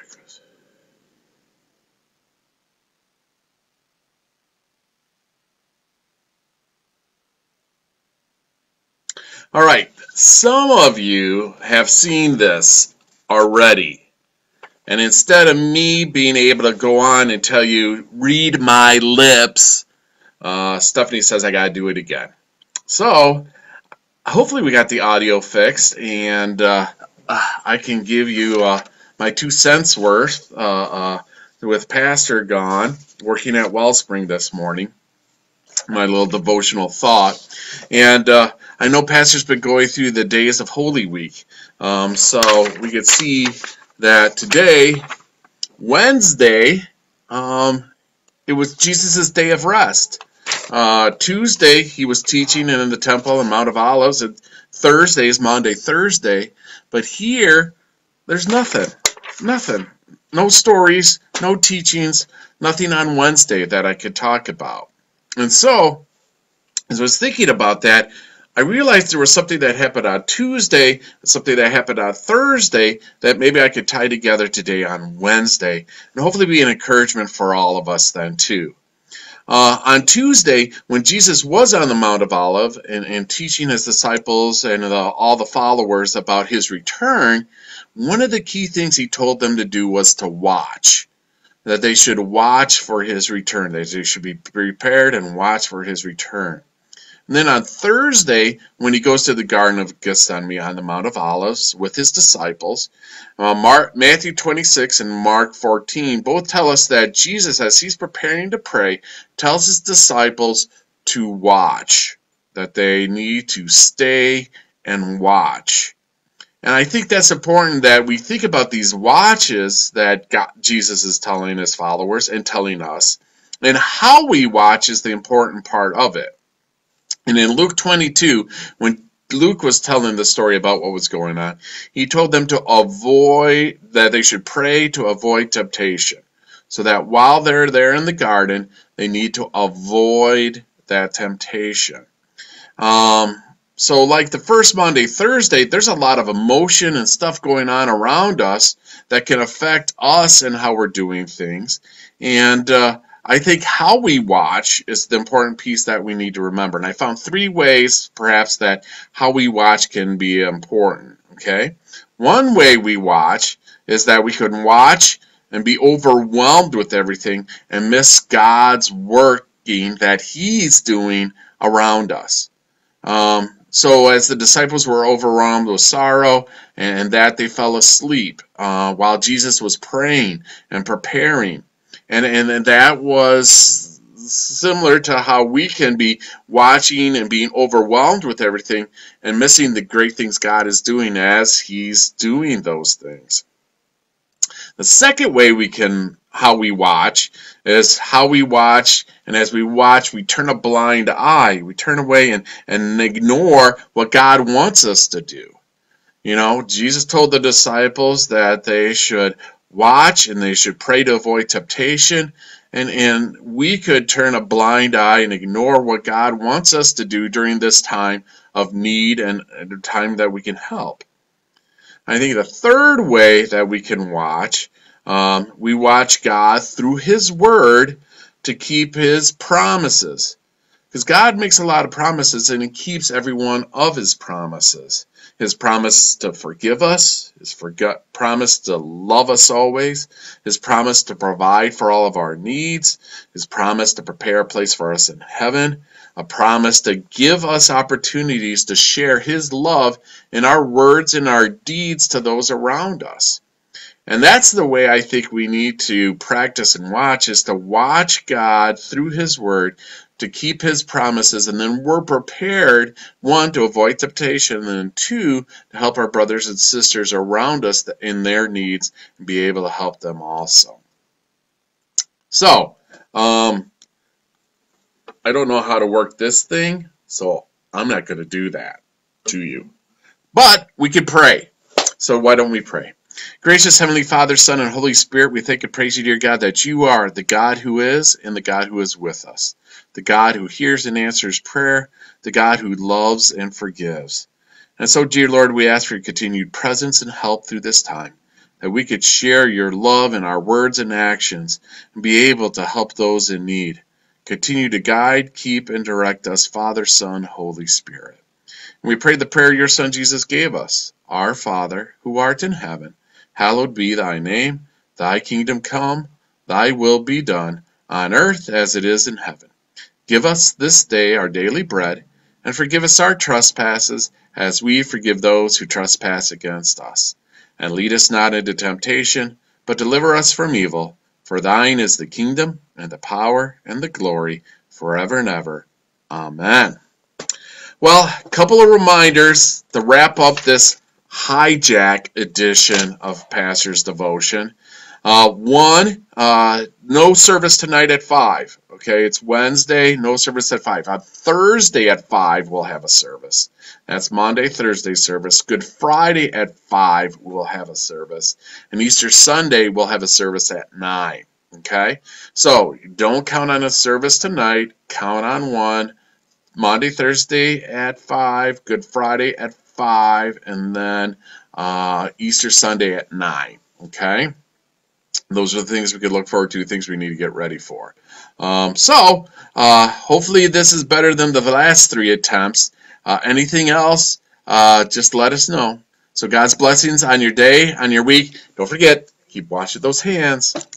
breakfast. All right, some of you have seen this already. And instead of me being able to go on and tell you, read my lips, Stephanie says I got to do it again. So hopefully we got the audio fixed, and I can give you my 2 cents worth with Pastor gone, working at Wellspring this morning, my little devotional thought. And I know Pastor's been going through the days of Holy Week, so we could see that today, Wednesday, it was Jesus' day of rest. Tuesday, he was teaching in the temple in Mount of Olives. And Thursday is Maundy Thursday. But here, there's nothing. Nothing. No stories, no teachings, nothing on Wednesday that I could talk about. And so, as I was thinking about that, I realized there was something that happened on Tuesday, something that happened on Thursday, that maybe I could tie together today on Wednesday, and hopefully be an encouragement for all of us then too. On Tuesday, when Jesus was on the Mount of Olives and teaching his disciples and all the followers about his return, one of the key things he told them to do was to watch. That they should watch for his return. That they should be prepared and watch for his return. And then on Thursday, when he goes to the Garden of Gethsemane on the Mount of Olives with his disciples, Matthew 26 and Mark 14 both tell us that Jesus, as he's preparing to pray, tells his disciples to watch, that they need to stay and watch. And I think that's important that we think about these watches that Jesus is telling his followers and telling us, and how we watch is the important part of it. And in Luke 22, when Luke was telling the story about what was going on, he told them to avoid, that they should pray to avoid temptation. So that while they're there in the garden, they need to avoid that temptation. So like the first Maundy Thursday, there's a lot of emotion and stuff going on around us that can affect us and how we're doing things. And I think how we watch is the important piece that we need to remember. And I found 3 ways, perhaps, that how we watch can be important, okay? One way we watch is that we can watch and be overwhelmed with everything and miss God's working that he's doing around us. So as the disciples were overwhelmed with sorrow and that they fell asleep while Jesus was praying and preparing. And that was similar to how we can be watching and being overwhelmed with everything and missing the great things God is doing as he's doing those things. The second way how we watch is how we watch, and as we watch, we turn a blind eye. We turn away and ignore what God wants us to do. You know, Jesus told the disciples that they should watch and they should pray to avoid temptation, and we could turn a blind eye and ignore what God wants us to do during this time of need and the time that we can help. I think the third way that we can watch, we watch God through his word to keep his promises. Because God makes a lot of promises and he keeps every one of his promises. His promise to forgive us, his promise to love us always, his promise to provide for all of our needs, his promise to prepare a place for us in heaven, a promise to give us opportunities to share his love in our words and our deeds to those around us. And that's the way I think we need to practice and watch, is to watch God through his word, to keep his promises, and then we're prepared, 1, to avoid temptation, and then 2, to help our brothers and sisters around us in their needs and be able to help them also. So, I don't know how to work this thing, so I'm not going to do that to you. But we can pray. So why don't we pray? Gracious Heavenly Father, Son, and Holy Spirit, we thank and praise you, dear God, that you are the God who is and the God who is with us, the God who hears and answers prayer, the God who loves and forgives. And so, dear Lord, we ask for your continued presence and help through this time. that we could share your love in our words and actions and be able to help those in need. Continue to guide, keep, and direct us, Father, Son, Holy Spirit. And we pray the prayer your Son Jesus gave us. Our Father, who art in heaven, hallowed be thy name. Thy kingdom come, thy will be done, on earth as it is in heaven. Give us this day our daily bread, and forgive us our trespasses, as we forgive those who trespass against us. And lead us not into temptation, but deliver us from evil. For thine is the kingdom, and the power, and the glory, forever and ever. Amen. Well, a couple of reminders to wrap up this hijack edition of Pastor's Devotion. One, no service tonight at 5. Okay, it's Wednesday, no service at 5. On Thursday at 5, we'll have a service. That's Monday, Thursday service. Good Friday at 5, we'll have a service. And Easter Sunday, we'll have a service at 9. Okay, so don't count on a service tonight. Count on one. Monday, Thursday at 5, Good Friday at 5, and then Easter Sunday at 9. Okay? Those are the things we could look forward to, things we need to get ready for. Hopefully this is better than the last 3 attempts. Anything else, just let us know. So God's blessings on your day, on your week. Don't forget, keep washing those hands.